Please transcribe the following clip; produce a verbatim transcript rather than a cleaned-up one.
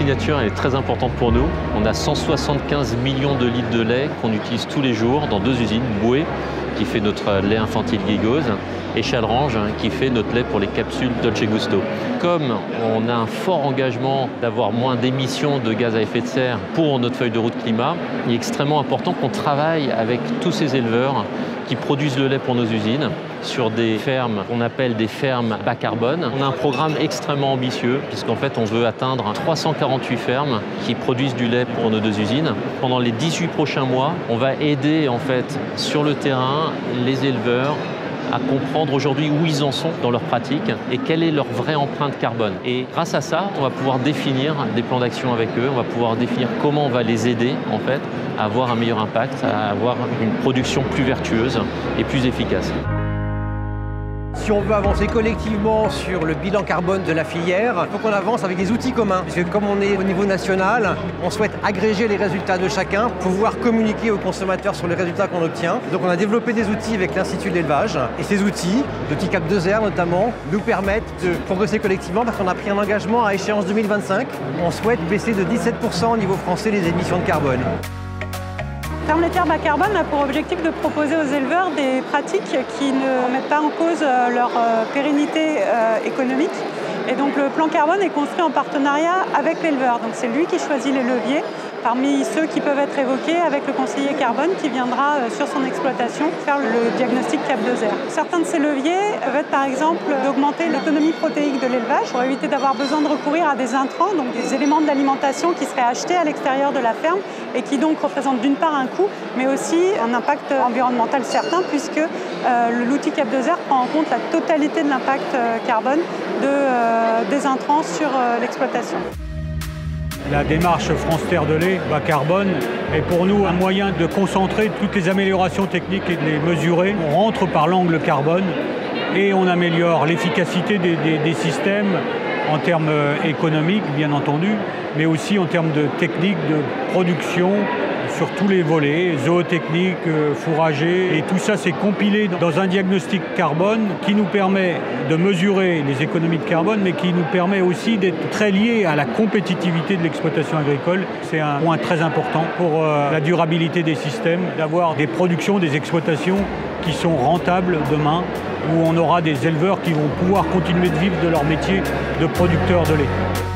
signature elle est très importante pour nous. On a cent soixante-quinze millions de litres de lait qu'on utilise tous les jours dans deux usines, Boué, qui fait notre lait infantile Guigose, et Challerange, qui fait notre lait pour les capsules Dolce Gusto. Comme on a un fort engagement d'avoir moins d'émissions de gaz à effet de serre pour notre feuille de route climat, il est extrêmement important qu'on travaille avec tous ces éleveurs qui produisent le lait pour nos usines sur des fermes qu'on appelle des fermes bas carbone. On a un programme extrêmement ambitieux puisqu'en fait on veut atteindre trois cent quarante-huit fermes qui produisent du lait pour nos deux usines. Pendant les dix-huit prochains mois, on va aider en fait sur le terrain les éleveurs à comprendre aujourd'hui où ils en sont dans leur pratique et quelle est leur vraie empreinte carbone. Et grâce à ça, on va pouvoir définir des plans d'action avec eux, on va pouvoir définir comment on va les aider en fait à avoir un meilleur impact, à avoir une production plus vertueuse et plus efficace. Si on veut avancer collectivement sur le bilan carbone de la filière, il faut qu'on avance avec des outils communs. Parce que comme on est au niveau national, on souhaite agréger les résultats de chacun, pouvoir communiquer aux consommateurs sur les résultats qu'on obtient. Donc on a développé des outils avec l'Institut de l'élevage. Et ces outils, l'outil Cap deux R notamment, nous permettent de progresser collectivement parce qu'on a pris un engagement à échéance deux mille vingt-cinq. On souhaite baisser de dix-sept pour cent au niveau français les émissions de carbone. Ferme laitière bas carbone a pour objectif de proposer aux éleveurs des pratiques qui ne mettent pas en cause leur pérennité économique. Et donc le plan carbone est construit en partenariat avec l'éleveur. Donc c'est lui qui choisit les leviers parmi ceux qui peuvent être évoqués avec le conseiller carbone qui viendra sur son exploitation faire le diagnostic Cap deux R. Certains de ces leviers peuvent être par exemple d'augmenter l'autonomie protéique de l'élevage pour éviter d'avoir besoin de recourir à des intrants, donc des éléments de l'alimentation qui seraient achetés à l'extérieur de la ferme et qui donc représentent d'une part un coût mais aussi un impact environnemental certain puisque euh, l'outil Cap deux R prend en compte la totalité de l'impact euh, carbone de, euh, des intrants sur euh, l'exploitation. La démarche France Terre de lait bas carbone est pour nous un moyen de concentrer toutes les améliorations techniques et de les mesurer. On rentre par l'angle carbone et on améliore l'efficacité des, des, des systèmes en termes économiques, bien entendu, mais aussi en termes de techniques de production sur tous les volets, zootechnique, fourrager, et tout ça c'est compilé dans un diagnostic carbone qui nous permet de mesurer les économies de carbone, mais qui nous permet aussi d'être très lié à la compétitivité de l'exploitation agricole. C'est un point très important pour la durabilité des systèmes, d'avoir des productions, des exploitations qui sont rentables demain, où on aura des éleveurs qui vont pouvoir continuer de vivre de leur métier de producteur de lait.